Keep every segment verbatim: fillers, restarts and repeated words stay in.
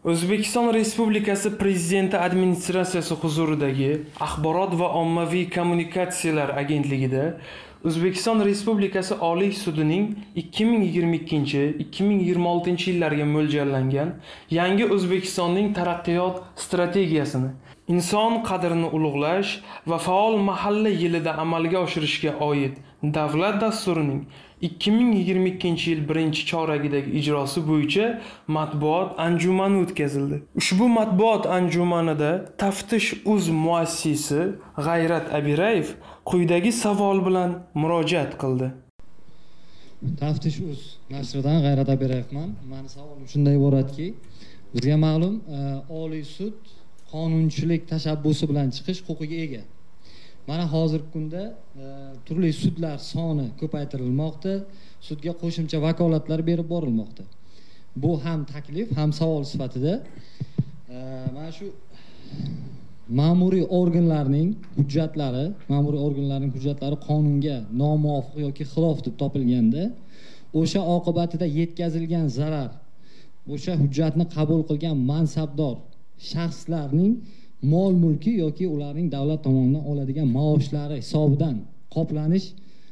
O'zbekiston Respublikasi Prezidenti administratsiyasi huzuridagi Axborot va ommaviy kommunikatsiyalar agentligida O'zbekiston Respublikasi Oliy sudining ikki ming yigirma ikkinchi - ikki ming yigirma oltinchi yillarga mo'ljallangan yangi O'zbekistonning taraqqiyot strategiyasini inson qadrini ulug'lash va faol mahalla yilida amalga oshirishga oid davlat dasturining ikki ming yigirma ikkinchi yil birinchi choragidagi ijrosi bo'yicha matbuot anjumani o'tkazildi. Ushbu matbuot anjumanida Taftish uz muassisi G'ayrat Abirayev quyidagi savol bilan murojaat qildi. Taftish uz nashridan G'ayrat Abirayevman. Meni savolim shunday iboratki, bizga ma'lum, Oliy sud qonunchilik tashabbusi bilan chiqish huquqiga ega. Mana hozirgi kunda turli sudlar soni ko'paytirilmoqda, sudga qo'shimcha vakolatlar berib borilmoqda. Bu ham taklif, ham savol sifatida mana shu ma'muriy organlarning hujjatlari, ma'muriy organlarning hujjatlari qonunga nomuvofiq yoki xilof deb topilganda, o'sha oqibatida yetkazilgan zarar, o'sha hujjatni qabul qilgan mansabdor shaxslarning mol mulki yoki ularning davlat tomonidan oladigan maoshlari hisobidan qoplanish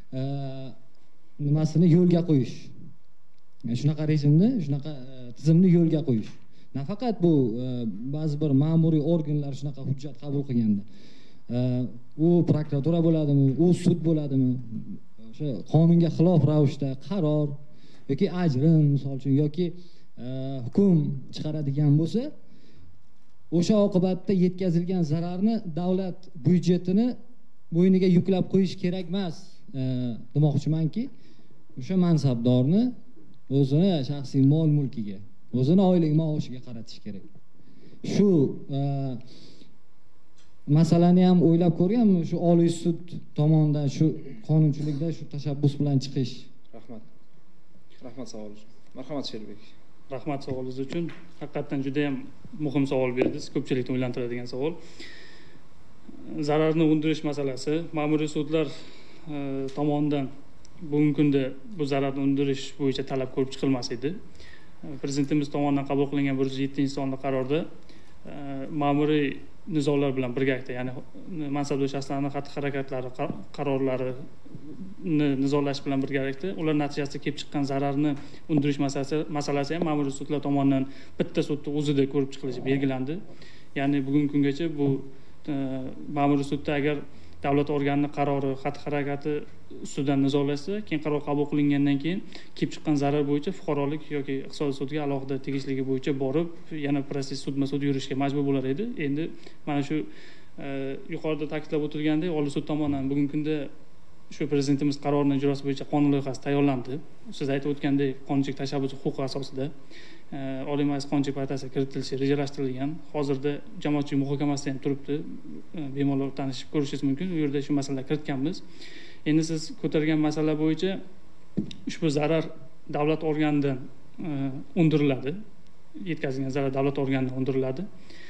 nimasini yo'lga qo'yish. Yani shunaqa rejimni, shunaqa tizimni yo'lga qo'yish. Nafaqat bu ba'zi bir ma'muriy organlar shunaqa hujjat qabul qilganda, u prokuratura bo'ladimi, u sud bo'ladimi, o'sha qonunga xilof ravishda qaror yoki ajrim, misol uchun, yoki hukm chiqaradigan bo'lsa, o'sha oqibatda yetkazilgan zararni davlat byudjetini bo'yniga yuklab qo'yish kerak emas demoqchimanki, o'sha mansabdorni o'zini shaxsiy mol mulkiga, o'zini oylik maoshiga qaratish kerak. Shu masalani ham o'ylab ko'rganmi? Shu Oliy sud tomonidan shu qonunchilikda shu tashabbus bilan chiqish. Rahmat. Rahmat savol uchun. Marhamat Sherbek. Rahmat savolingiz uchun. Haqiqatan juda ham muhim savol berdingiz, ko'pchilikni o'ylantiradigan savol. Zararni undirish masalasi ma'muriy sudlar tomonidan bugungi kunda bu zararni undirish bo'yicha talab ko'rib chiqilmas edi. Prezidentimiz tomonidan qabul qilingan bir yuz yettinchi sonli qarorda ma'muriy nizolar bilan birgalikda, ya'ni mansabdor shaxslarning xatti-harakatlari, qarorlarini nizolash bilan birgalikda ular natijasida kelib chiqqan zararni undirish masalasi masalasi ham ma'muriy sudlar tomonidan bitta sudda o'zida ko'rib chiqilishi belgilandi. Ya'ni bugungi kungacha bu ma'muriy sudda agar davlat organining qarori, xatti-harakati ustidan nizolashsa, keyin qaror qabul qilingandan keyin kelib chiqqan zarar bo'yicha fuqarolik yoki iqtisodiy sudga alohida tegishligi bo'yicha borib, yana protsess sudma-sud yurishga majbur bo'lar edi. Endi mana shu yuqorida ta'kidlab o'tilgandek, Oliy sud tomonidan bugungi kunda shu prezidentimiz qarorining ijrosi bo'yicha qonun loyihasi tayyorlandi. Siz aytib o'tgandek, qonunchilik tashabbusi huquqi asosida Oliy Majlis Qonunchilik palatasiga kiritilishi rejalashtirilgan. Hozirda jamoatchilik muhokamasida ham turibdi. Bemalol tanishib ko'rishingiz mumkin. U yerda shu masalalarni kiritganmiz. Endi siz ko'targan masala bo'yicha ushbu zarar davlat organidan undiriladi. Yetkazilgan zarar davlat organidan undiriladi.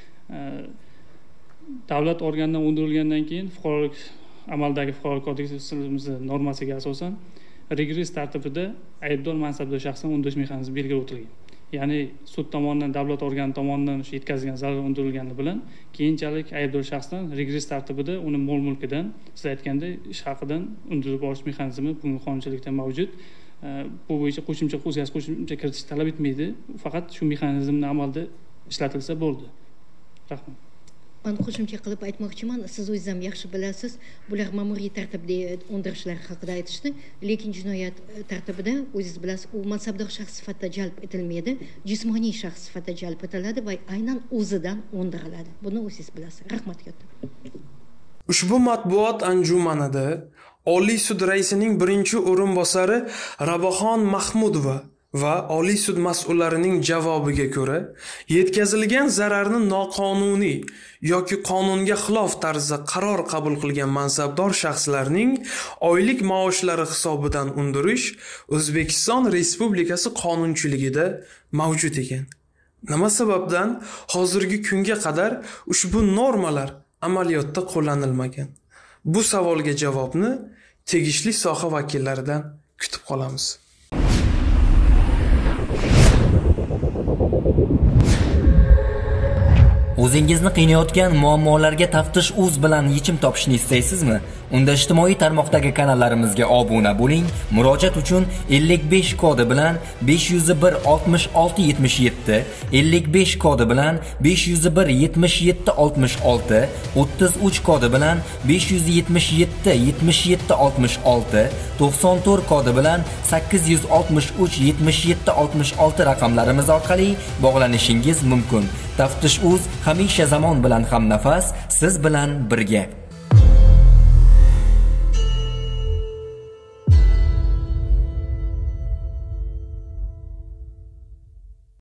Davlat organidan undirilgandan keyin fuqarolik amaldagi fuqarolik kodeksimiz normasiga asosan regress tartibida aybdor mansabdor shaxsni undirish mexanizmi belgilab o'tilgan. Ya'ni sud tomonidan, davlat organi tomonidan o'sha yetkazilgan zarar undirilgani bilan keyinchalik aybdor shaxsdan regress tartibida uni mol mulkidan, siz aytgandek, ish haqidan undirib olish mexanizmi bugungi qonunchilikda mavjud. Bu bo'yicha qo'shimcha o'zgartirish, qo'shimcha kiritish talab etmaydi. Faqat shu mexanizmni amalda ishlatilsa bo'ldi. Rahmat. Ben qo'shimcha qilib aytmoqchiman, siz o'zingiz ham yaxshi bilasiz, bular ma'muriy tartibda undirishlar haqida aytishdi, lekin jinoyat tartibida o'zingiz bilasiz, u mansabdor shaxs sifatida jalb etilmaydi, jismoniy shaxs sifatida jalb etiladi va aynan o'zidan undiriladi. Buni o'zingiz bilasiz. Rahmat katta. Ushbu matbuot anjumanida Oliy sud raisining birinchi o'rinbosari Raboxon Mahmudova va Oliy sud mas'ullarining javobiga ko'ra, yetkazilgan zararni noqonuniy yoki qonunga xilof tarzda qaror qabul qilgan mansabdor shaxslarning oylik maoshlari hisobidan undirish O'zbekiston Respublikasi qonunchiligida mavjud ekan. Nima sababdan hozirgi kunga qadar ushbu normalar amaliyotda qo'llanilmagan? Bu savolga javobni tegishli soha vakillaridan kutib qolamiz. O'zingizni qiynayotgan muammolarga Taftish uz bilan yechim topishni istaysizmi? Unda ijtimoiy tarmoqdagi kanallarimizga obuna bo'ling. Murojaat uchun ellik besh kodi bilan besh yuz bir oltmish olti yetmish yetti, ellik besh kodi bilan besh yuz bir yetmish yetti oltmish olti, o'ttiz uch kodi bilan besh yuz yetmish yetti yetmish yetti oltmish olti, to'qson to'rt kodi bilan sakkiz yuz oltmish uch yetmish yetti oltmish olti raqamlarimiz orqali bog'lanishingiz mumkin. Taftish uz hamisha zamon bilan hamnafas, siz bilan birga.